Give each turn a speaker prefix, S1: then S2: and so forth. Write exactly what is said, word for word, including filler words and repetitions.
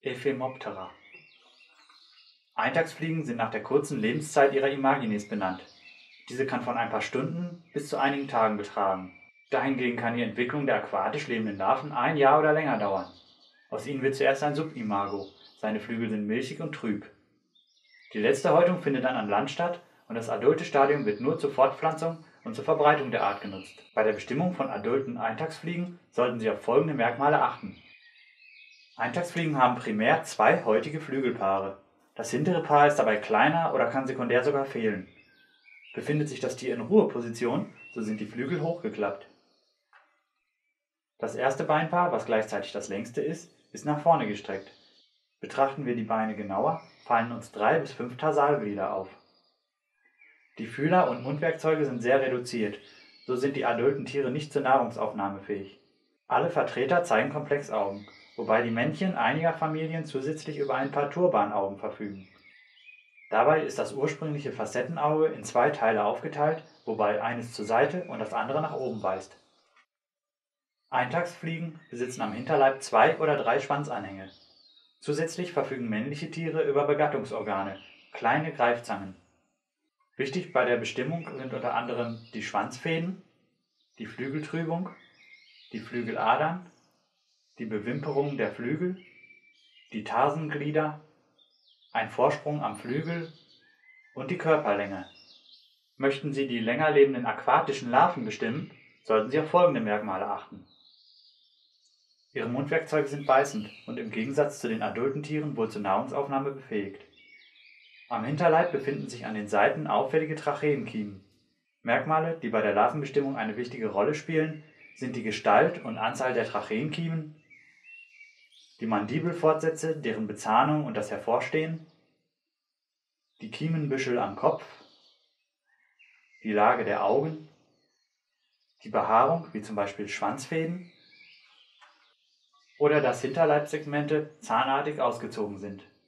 S1: Ephemoptera. Eintagsfliegen sind nach der kurzen Lebenszeit ihrer Imagines benannt. Diese kann von ein paar Stunden bis zu einigen Tagen betragen. Dahingegen kann die Entwicklung der aquatisch lebenden Larven ein Jahr oder länger dauern. Aus ihnen wird zuerst ein Subimago, seine Flügel sind milchig und trüb. Die letzte Häutung findet dann an Land statt und das adulte Stadium wird nur zur Fortpflanzung und zur Verbreitung der Art genutzt. Bei der Bestimmung von adulten Eintagsfliegen sollten Sie auf folgende Merkmale achten. Eintagsfliegen haben primär zwei häutige Flügelpaare. Das hintere Paar ist dabei kleiner oder kann sekundär sogar fehlen. Befindet sich das Tier in Ruheposition, so sind die Flügel hochgeklappt. Das erste Beinpaar, was gleichzeitig das längste ist, ist nach vorne gestreckt. Betrachten wir die Beine genauer, fallen uns drei bis fünf Tarsalglieder auf. Die Fühler und Mundwerkzeuge sind sehr reduziert, so sind die adulten Tiere nicht zur Nahrungsaufnahme fähig. Alle Vertreter zeigen Komplexaugen, wobei die Männchen einiger Familien zusätzlich über ein paar Turbanaugen verfügen. Dabei ist das ursprüngliche Facettenauge in zwei Teile aufgeteilt, wobei eines zur Seite und das andere nach oben weist. Eintagsfliegen besitzen am Hinterleib zwei oder drei Schwanzanhänge. Zusätzlich verfügen männliche Tiere über Begattungsorgane, kleine Greifzangen. Wichtig bei der Bestimmung sind unter anderem die Schwanzfäden, die Flügeltrübung, die Flügeladern, die Bewimperung der Flügel, die Tarsenglieder, ein Vorsprung am Flügel und die Körperlänge. Möchten Sie die länger lebenden aquatischen Larven bestimmen, sollten Sie auf folgende Merkmale achten. Ihre Mundwerkzeuge sind beißend und im Gegensatz zu den adulten Tieren wohl zur Nahrungsaufnahme befähigt. Am Hinterleib befinden sich an den Seiten auffällige Tracheenkiemen. Merkmale, die bei der Larvenbestimmung eine wichtige Rolle spielen, sind die Gestalt und Anzahl der Tracheenkiemen, die Mandibelfortsätze, deren Bezahnung und das Hervorstehen, die Kiemenbüschel am Kopf, die Lage der Augen, die Behaarung, wie zum Beispiel Schwanzfäden, oder dass Hinterleibssegmente zahnartig ausgezogen sind.